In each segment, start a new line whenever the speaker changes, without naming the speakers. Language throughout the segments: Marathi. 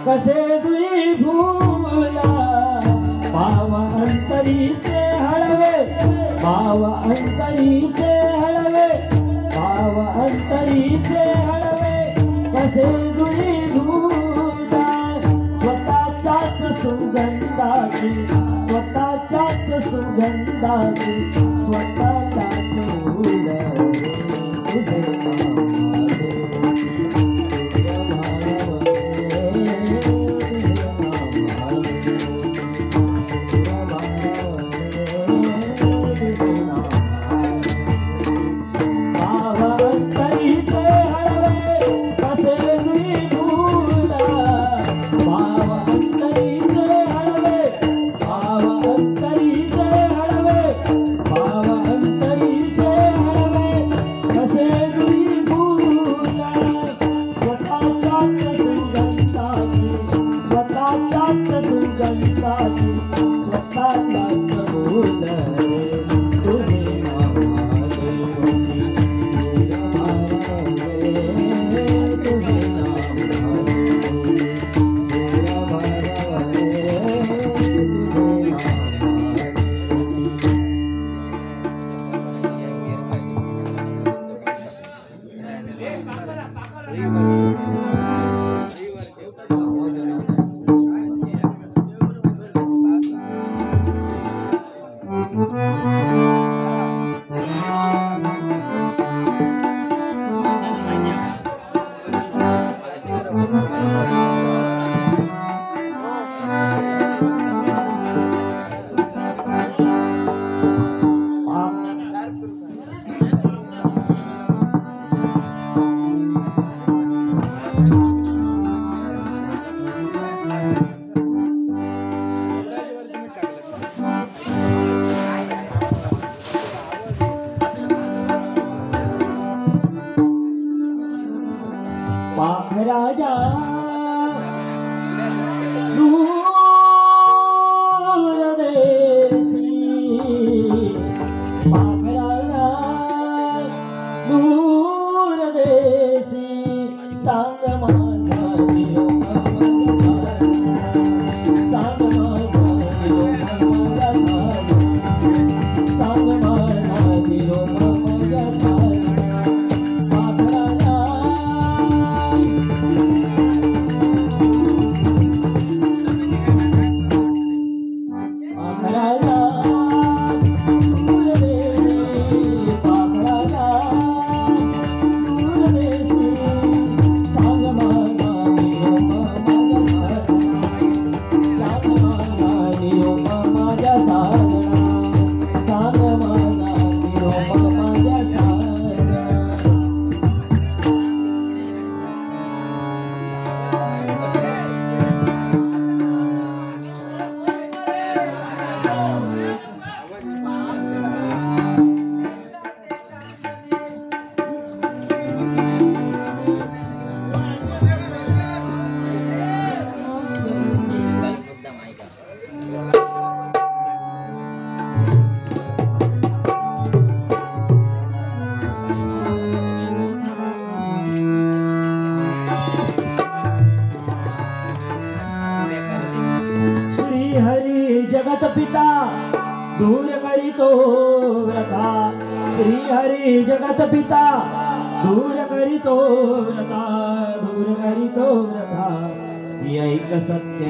कसे जुई भूला भाव अंतरीचे हळवे भाव अंतरीचे हळवे भाव अंतरीचे हळवे कसे जुई भूला स्वतःच्याच सुगंधाची स्वतःच्याच सुगंधाची स्वतःलाच उडवे तुझे राजा दूर देसी पाखराला दूर देसी सांग माझा सांग माझा सांग माझा जगत पिता दूर करीतो व्रता श्री हरी जगत पिता दूर करीतो व्रता दूर करीतो व्रता ऐक सत्य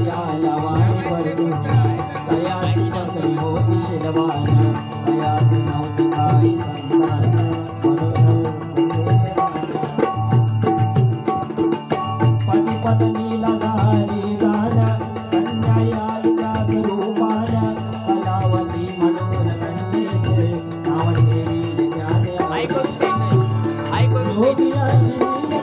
आला वाणी वरदू दयाची पकडी होती शिलवान दयाची नव्हती काही संतान पती पत्नीला झाली गाण कन्या आली त्या स्वरूपान कलावती म्हणून कन्येचे नाव ठेवी त्याने योगियाची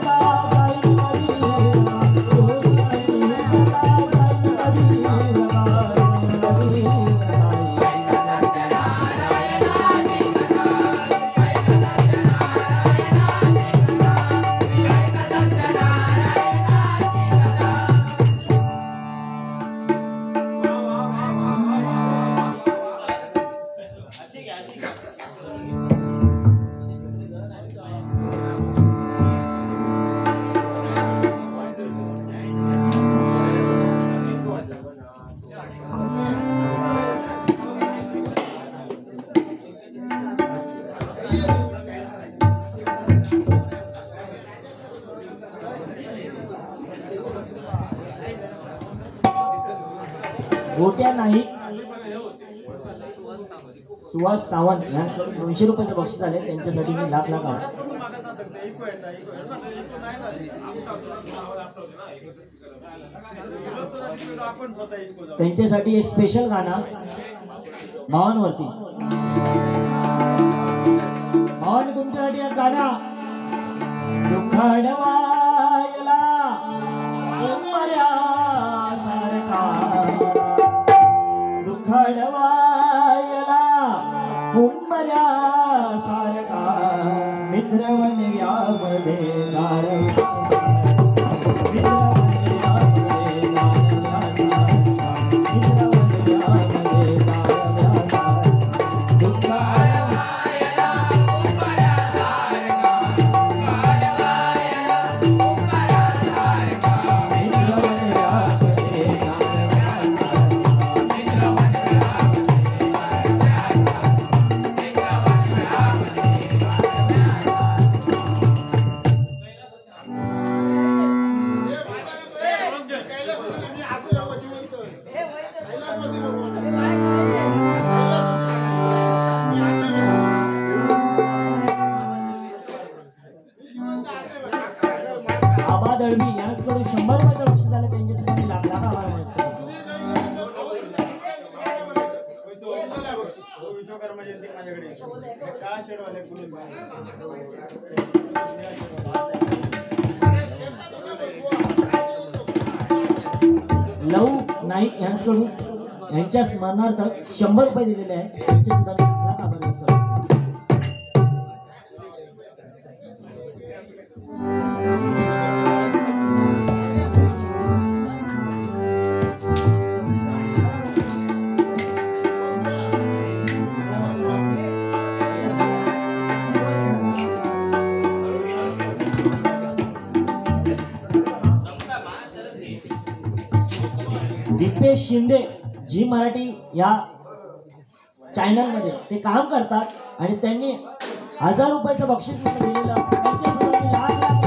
गोट्या नाही सुहास सावंत यांच्याकडून 200 रुपयाचं बक्षीस आले त्यांच्यासाठी मी लाख लाख आभार त्यांच्यासाठी एक स्पेशल गाणं भावांवरती भावांनी तुमच्यासाठी एक गाणं दुःखाडवायला उमऱ्या सारखा दुःखाडवायला उमऱ्या सारखा मित्रवन यामध्ये दार दळवी यांच्याकडून 100 रुपयाचं बक्षीस आलं त्यांच्यासाठी लाख लाख आभार मानतो लव नाईक यांच्याकडून यांच्या स्मरणार्थ 100 रुपये दिलेले आहेत त्यांचे सुद्धा लाख लाख आभार व्यक्त करतो दीपेश शिंदे जी मराठी या चॅनल मध्ये ते काम करतात आणि त्यांनी 1000 रुपयाचं बक्षीस मला दिलेलं त्यांच्यासोबत मी लाख लाख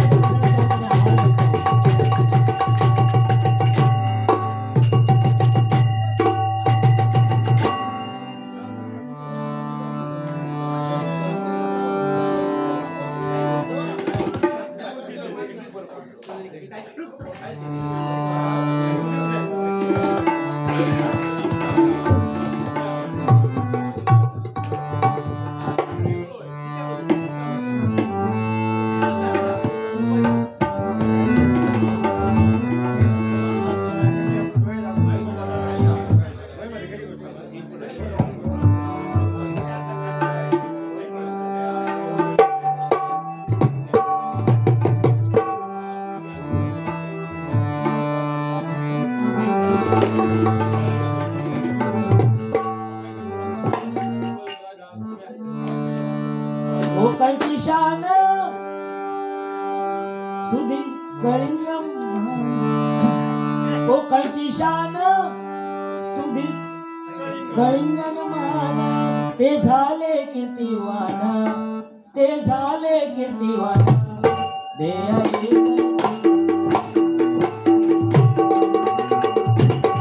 कोकणची शान सुधीर कलिंगम कोकणची शान सुधीर कलिंगन मान ते झाले कीर्तिवान ते झाले कीर्तिवान दे आई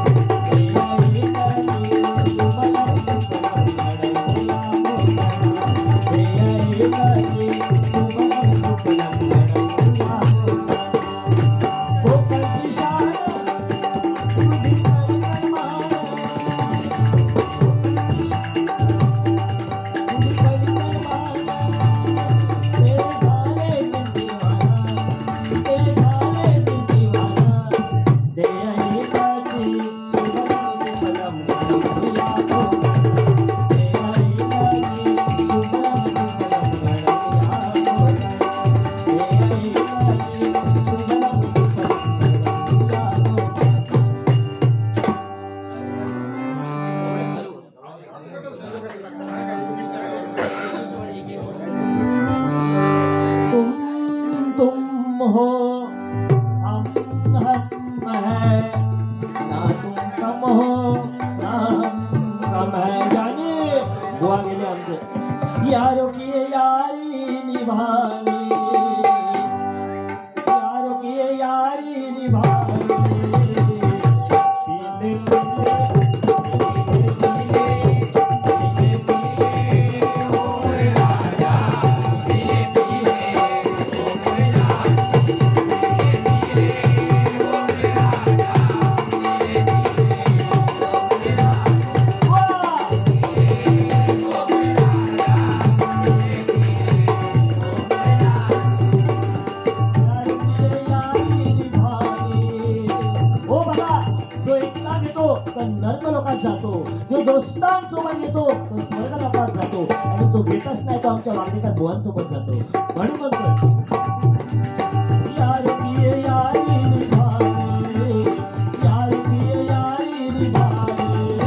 येतो तर नर्क लोकात जातो, जो दोस्तांसोबत येतो तो स्वर्ग लोकात जातो, आणि जो घेतच नाही तो आमच्या वागणीकात बुवांसोबत जातो. म्हणून म्हणतो यार पिये यारी निभावे, यार पिये यारी निभावे.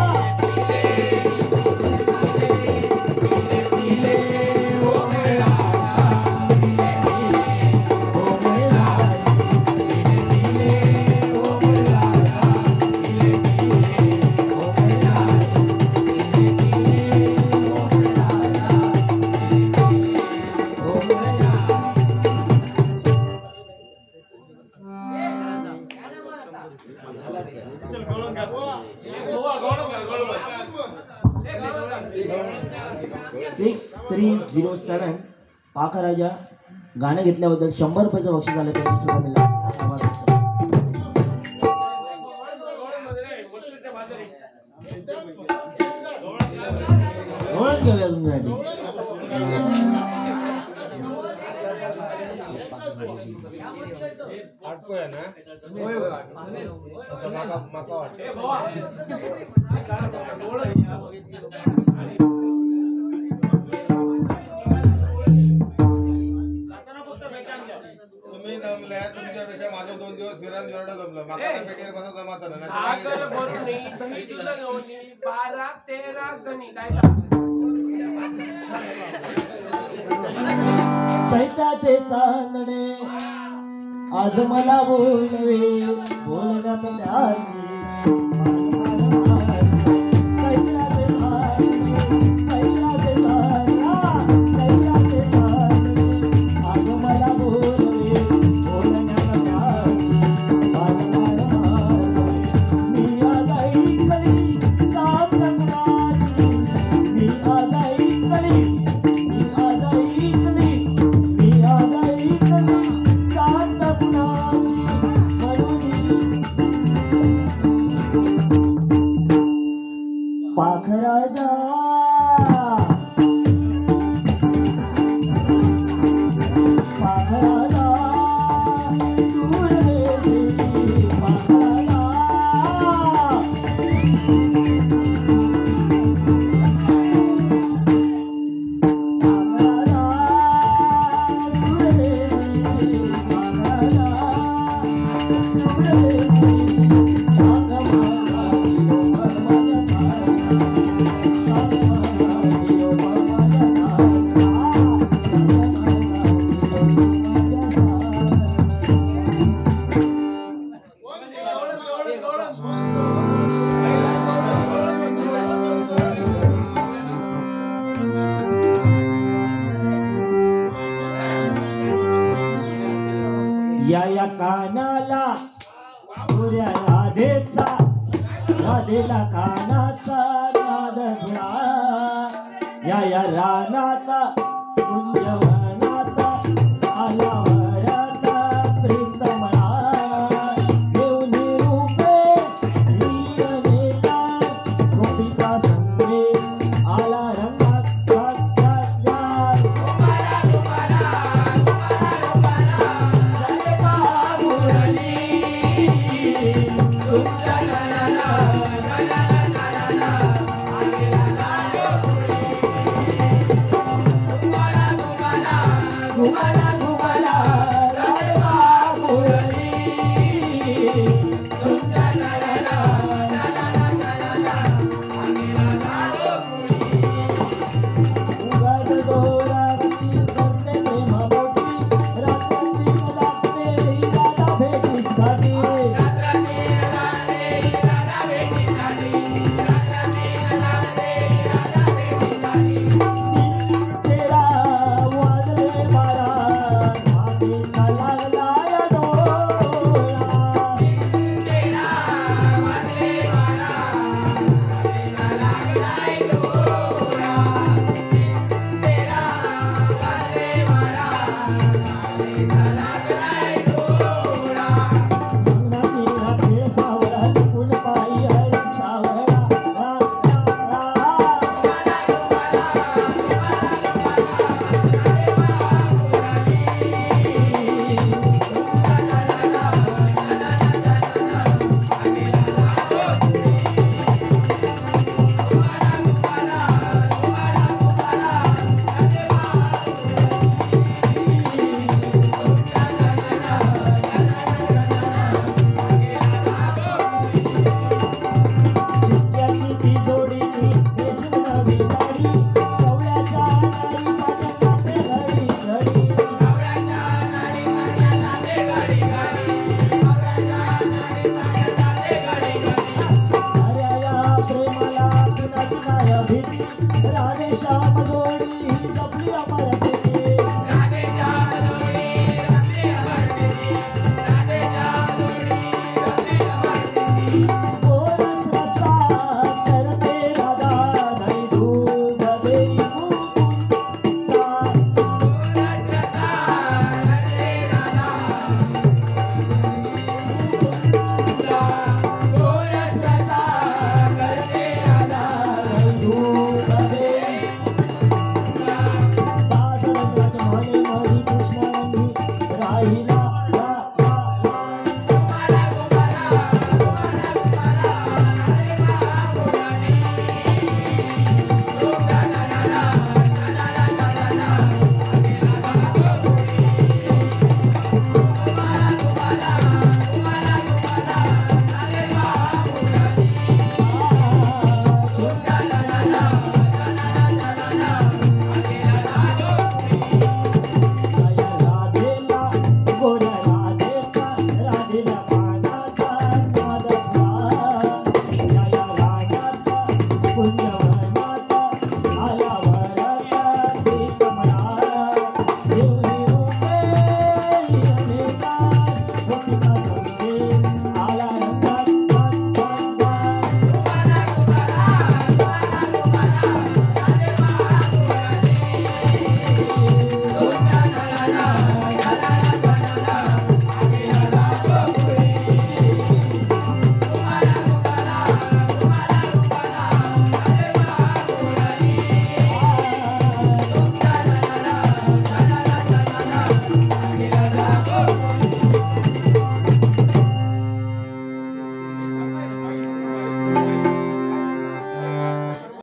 $6307 पाखराजा गाणं घेतल्याबद्दल ₹100 बक्षीस आलं, त्यांनी सुद्धा मिळालं. ओळख घेऊया तुमच्यासाठी.
तुम्ही जमल्या तुमच्यापेक्षा माझं 2 दिवस फिरायला जवळ जमलं माका त्या पेटीवर बसा जमात
चैताचे चांदणे आज मला बोलवे, बोलण्यात त्याची पाखराजा पाखराजा दूर रे पाखराजा या कानाला पुऱ्या राधेचा, राधेला कानाचा नाद घ्या, या रानाचा कुंजवनाचा आला वराचा प्रीतमळा, घेऊन रूपे लीलेचा गोपिका संगे आला रंगात श्याम जोडी ही जपली अमर